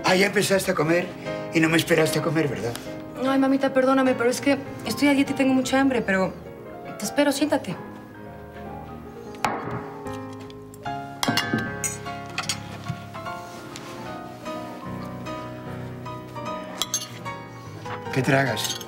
Ah, ya empezaste a comer y no me esperaste a comer, ¿verdad? Ay, mamita, perdóname, pero es que estoy a dieta y tengo mucha hambre, pero te espero, siéntate. ¿Qué tragas?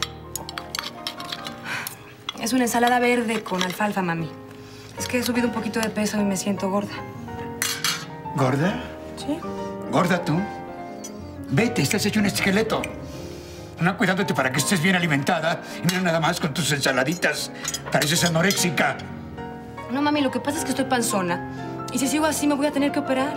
Es una ensalada verde con alfalfa, mami. Es que he subido un poquito de peso y me siento gorda. ¿Gorda? ¿Sí? ¿Gorda tú? Vete, estás hecho un esqueleto. No cuidándote para que estés bien alimentada. Y mira nada más con tus ensaladitas. Pareces anoréxica. No, mami, lo que pasa es que estoy panzona. Y si sigo así, me voy a tener que operar.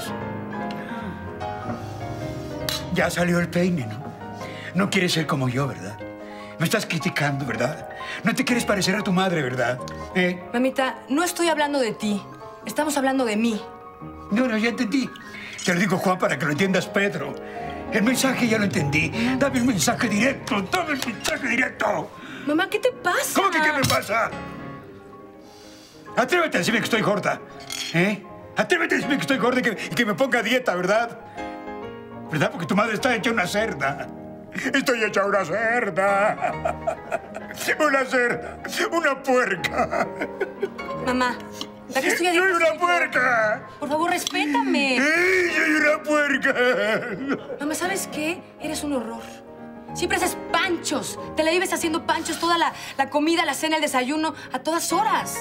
Ya salió el peine, ¿no? No quieres ser como yo, ¿verdad? Me estás criticando, ¿verdad? No te quieres parecer a tu madre, ¿verdad? Mamita, no estoy hablando de ti. Estamos hablando de mí. No, ya entendí. Te lo digo, Juan, para que lo entiendas, Pedro. El mensaje ya lo entendí. Dame el mensaje directo. Dame el mensaje directo. Mamá, ¿qué te pasa? ¿Cómo que qué me pasa? Atrévete a decirme que estoy gorda. Atrévete a decirme que estoy gorda y que me ponga a dieta, ¿verdad? ¿Verdad? Porque tu madre está hecha una cerda. Estoy hecha una cerda. Una cerda. Una puerca. Mamá, ¿para qué estoy a dieta? ¡Soy una puerca! Por favor, respétame. ¡Soy una puerca! Mamá, ¿sabes qué? Eres un horror. Siempre haces panchos. Te la vives haciendo panchos toda la comida, la cena, el desayuno, a todas horas.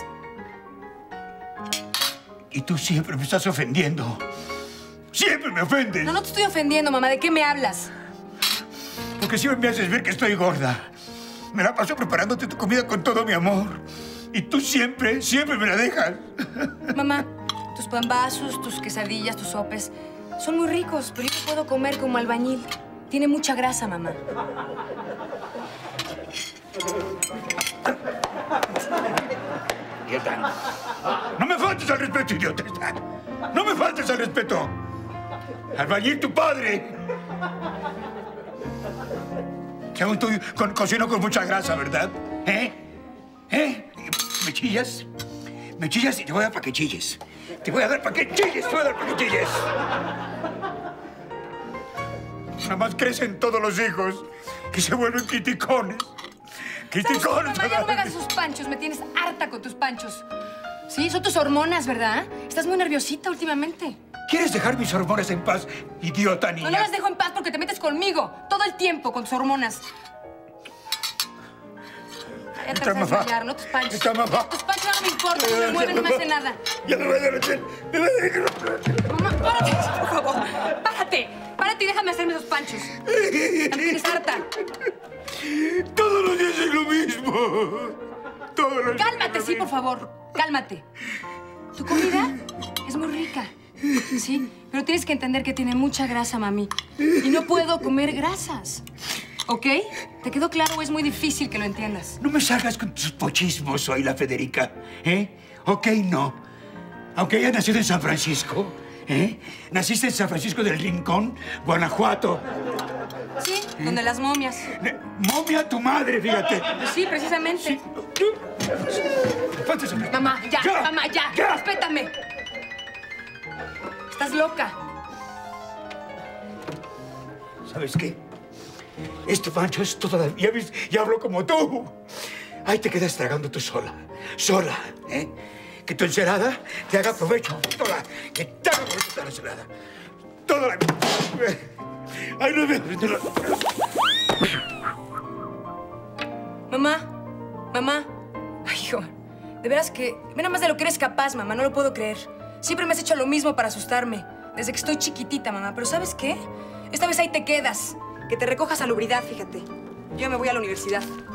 Y tú siempre me estás ofendiendo. ¡Siempre me ofendes! No te estoy ofendiendo, mamá. ¿De qué me hablas? Porque siempre me haces ver que estoy gorda. Me la paso preparándote tu comida con todo mi amor. Y tú siempre me la dejas. Mamá, tus pambazos, tus quesadillas, tus sopes son muy ricos, pero yo no puedo comer como albañil. Tiene mucha grasa, mamá. Idiota. No me faltes al respeto, idiota. No me faltes al respeto. Albañil, tu padre. Que aún tú cocino con mucha grasa, ¿verdad? ¿Me chillas? Me chillas y te voy a dar para que chilles. Te voy a dar para que chilles, te voy a dar para que chilles. Nada más crecen todos los hijos que se vuelven criticones. Criticones. Mamá, ya no me hagas esos panchos. Me tienes harta con tus panchos. Sí, son tus hormonas, ¿verdad? Estás muy nerviosita últimamente. ¿Quieres dejar mis hormonas en paz, idiota niña? No las dejo en paz porque te metes conmigo todo el tiempo con tus hormonas. Ya te vas a desmayar, ¿no? Tus panchos. Está, mamá. Tus panchos no me importan, no me mueven, no me hacen nada. Ya me voy a derretir. Me voy a derretir. Mamá, párate, por favor. Párate. Párate y déjame hacerme esos panchos. Ya me tienes harta. Todos los días es lo mismo. Todos los días. Cálmate, sí, por favor. Cálmate. Tu comida es muy rica. Sí, pero tienes que entender que tiene mucha grasa, mami. Y no puedo comer grasas. ¿Ok? ¿Te quedó claro o es muy difícil que lo entiendas? No me salgas con tus pochismos, soy la Federica. Ok, no. Aunque hayas nacido en San Francisco, naciste en San Francisco del Rincón, Guanajuato. Sí, donde las momias. Momia tu madre, fíjate. Pues sí, precisamente. Sí. Mamá, ya. Respétame. Estás loca. ¿Sabes qué? Este pancho es todavía... Ya hablo como tú. Ahí te quedas tragando tú sola. Sola, Que tu ensalada te haga provecho. Toda. Que te haga provecho toda la ensalada. Toda la... Ay, no me... Mamá. Ay, hijo. De veras que... Ve nada más de lo que eres capaz, mamá. No lo puedo creer. Siempre me has hecho lo mismo para asustarme. Desde que estoy chiquitita, mamá. Pero ¿sabes qué? Esta vez ahí te quedas. Que te recojas salubridad, fíjate. Yo me voy a la universidad.